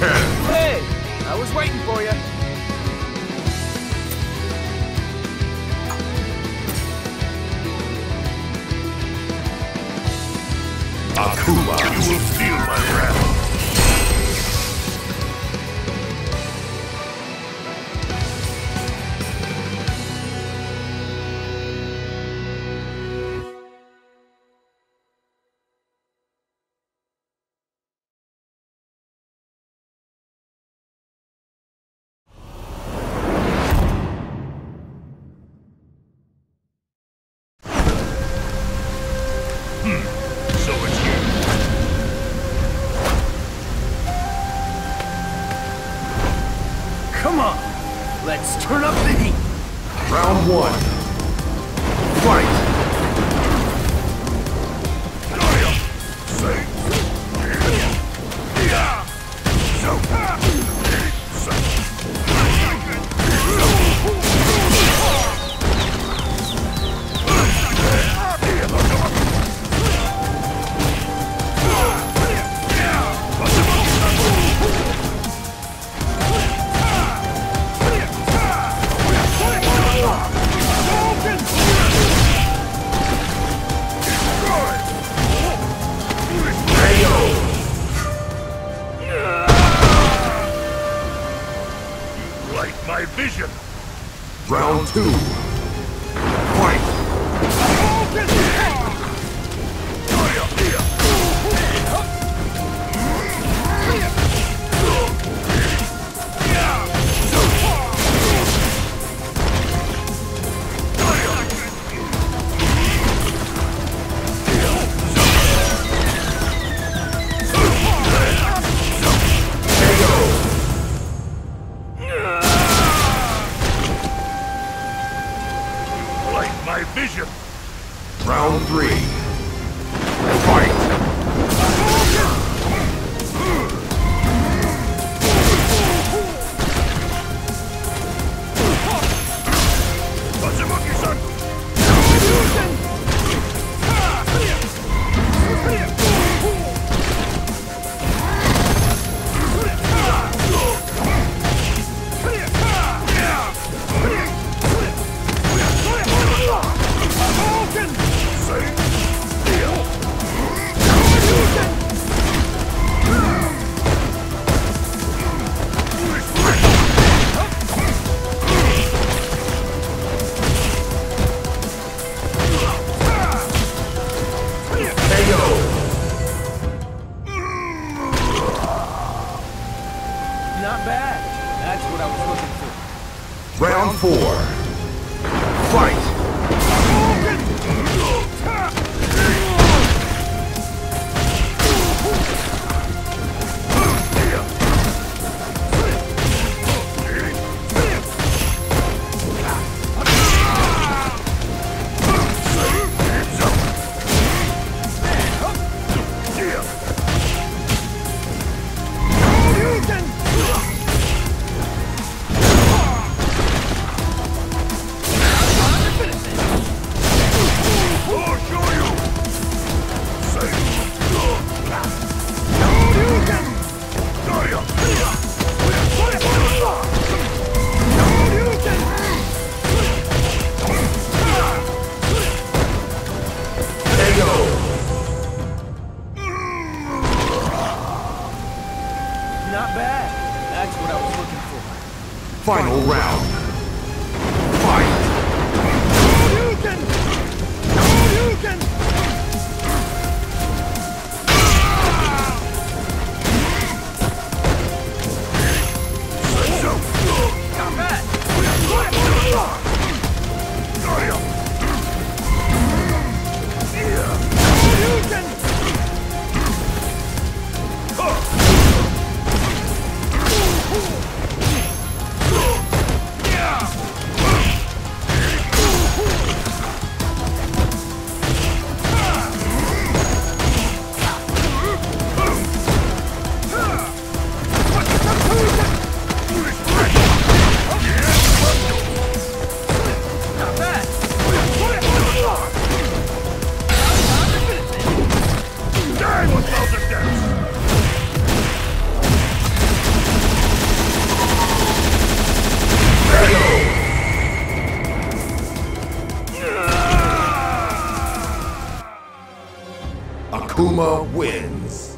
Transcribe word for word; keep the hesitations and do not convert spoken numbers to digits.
Hadouken! Hey, I was waiting for you. Akuma, you will feel my wrath. Come on, let's turn up the heat. Round one. Fight! My vision! Round two. Fight! My vision! Round three. Fight! Not bad. That's what I was looking for. Round four. Fight! Not bad. That's what I was looking for. Final round. Fight! Combat! Akuma wins.